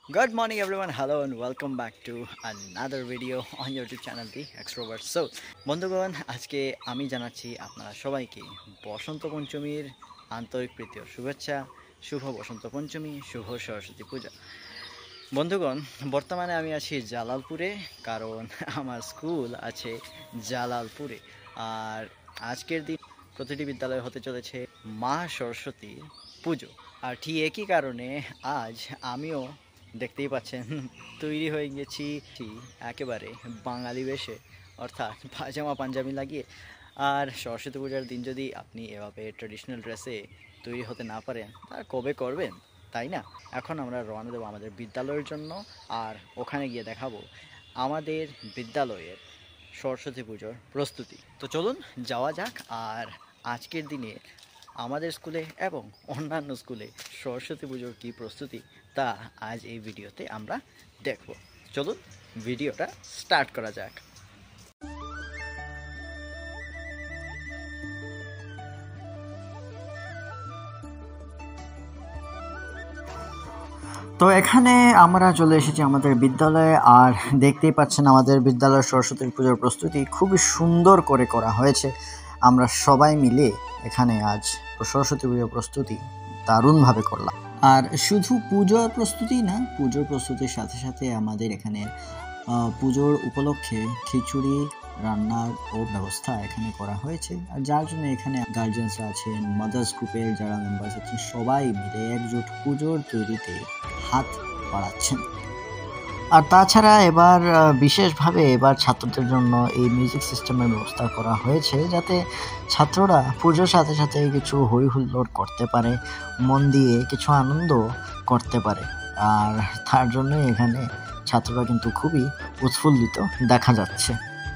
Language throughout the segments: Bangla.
Good morning everyone, hello and welcome back to another video on your YouTube channel The Extrovert. So বন্ধুগণ, আজকে আমি জানাচ্ছি আপনারা সবাইকে বসন্ত পঞ্চমীর আন্তরিক প্রীতি ও শুভেচ্ছা। শুভ বসন্ত পঞ্চমী, শুভ সরস্বতী পূজা। বন্ধুগণ, বর্তমানে আমি আছি জালালপুরে, কারণ আমার স্কুল আছে জালালপুরে। আর আজকের দিন প্রতিটি বিদ্যালয়ে হতে চলেছে মা সরস্বতীর পুজো। আর ঠিক একই কারণে আজ আমিও দেখতেই পাচ্ছেন তৈরি হয়ে গেছি একেবারে বাঙালি বেশে, অর্থাৎ পাজামা পাঞ্জাবি লাগিয়ে। আর সরস্বতী পূজার দিন যদি আপনি এভাবে ট্র্যাডিশনাল ড্রেসে তৈরি হতে না পারেন, তা কবে করবেন, তাই না? এখন আমরা রওনা দেবো আমাদের বিদ্যালয়ের জন্য, আর ওখানে গিয়ে দেখাবো আমাদের বিদ্যালয়ের সরস্বতী পুজোর প্রস্তুতি। তো চলুন যাওয়া যাক। আর আজকের দিনে আমাদের স্কুলে এবং অন্যান্য স্কুলে সরস্বতী পুজোর কী প্রস্তুতি, তা আজ এই ভিডিওতে আমরা দেখব। চলুন ভিডিওটা স্টার্ট করা যাক। তো এখানে আমরা চলে এসেছি আমাদের বিদ্যালয়ে, আর দেখতেই পাচ্ছেন আমাদের বিদ্যালয়ের সরস্বতী পুজোর প্রস্তুতি খুবই সুন্দর করে করা হয়েছে। আমরা সবাই মিলে এখানে আজ সরস্বতী পুজোর প্রস্তুতি দারুণভাবে করলাম। আর শুধু পুজোর প্রস্তুতি না, পুজোর প্রস্তুতির সাথে সাথে আমাদের এখানে পুজোর উপলক্ষে খিচুড়ি রান্নার ব্যবস্থা এখানে করা হয়েছে। আর যার জন্য এখানে গার্জিয়ানসরা আছেন, মাদার্স গ্রুপের যারা মেম্বার্স আছেন, সবাই মিলে একজোট পুজোর তৈরিতে হাত বাড়াচ্ছেন। আর তাছাড়া এবার বিশেষভাবে ছাত্রদের জন্য এই মিউজিক সিস্টেমের ব্যবস্থা করা হয়েছে, যাতে ছাত্ররা পুজোর সাথে সাথে কিছু হই হুল্লোড় করতে পারে, মন দিয়ে কিছু আনন্দ করতে পারে। আর তার জন্য এখানে ছাত্ররা কিন্তু খুবই উৎফুল্লিত দেখা যাচ্ছে।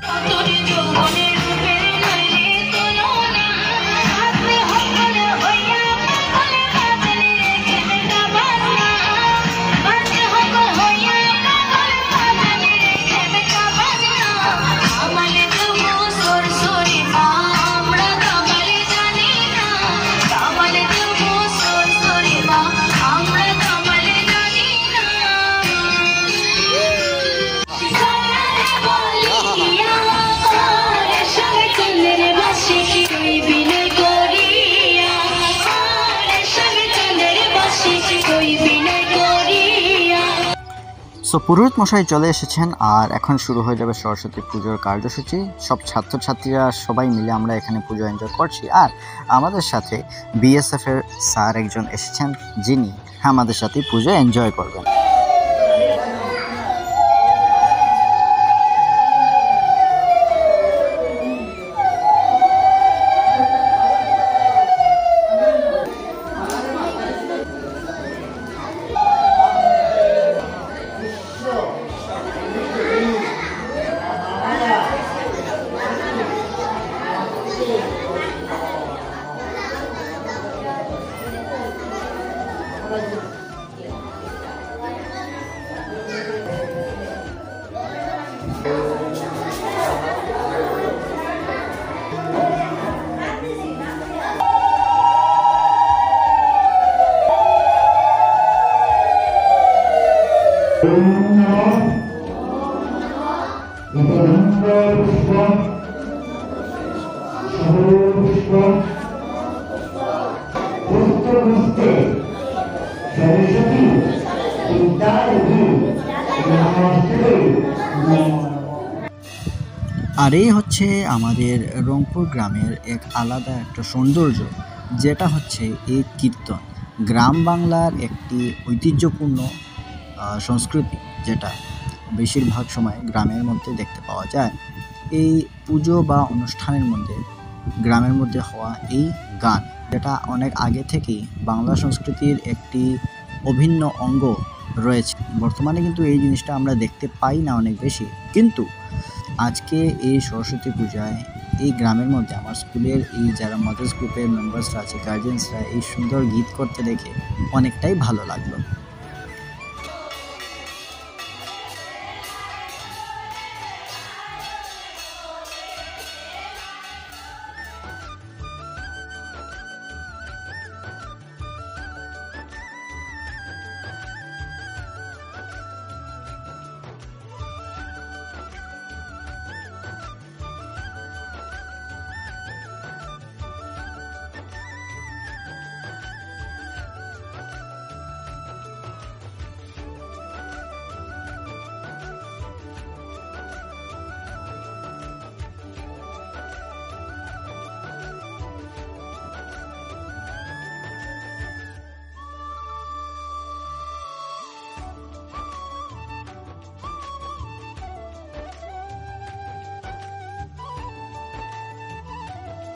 তো পুরোহিত মশাই চলে এসেছেন, আর এখন শুরু হয়ে যাবে সরস্বতী পুজোর কার্যসূচি। সব ছাত্রছাত্রীরা সবাই মিলে আমরা এখানে পুজো এনজয় করছি। আর আমাদের সাথে বিএসএফ এর স্যার একজন এসেছেন, যিনি আমাদের সাথে পুজো এনজয় করবেন। আর এই হচ্ছে আমাদের রংপুর গ্রামের এক আলাদা একটা সৌন্দর্য, যেটা হচ্ছে এই কীর্তন। গ্রাম বাংলার একটি ঐতিহ্যপূর্ণ সংস্কৃতি, যেটা বেশিরভাগ সময় গ্রামের মধ্যে দেখতে পাওয়া যায়। এই পুজো বা অনুষ্ঠানের মধ্যে গ্রামের মধ্যে হওয়া এই গান, যেটা অনেক আগে থেকেই বাংলা সংস্কৃতির একটি অভিন্ন অঙ্গ রয়েছে। বর্তমানে কিন্তু এই জিনিসটা আমরা দেখতে পাই না অনেক বেশি, কিন্তু আজকে এই সরস্বতী পূজায় এই গ্রামের মধ্যে আমার স্কুলের এই যারা মাদার্স গ্রুপের মেম্বার্সরা আছে, গার্জিয়ানসরা এই সুন্দর গীত করতে দেখে অনেকটাই ভালো লাগলো।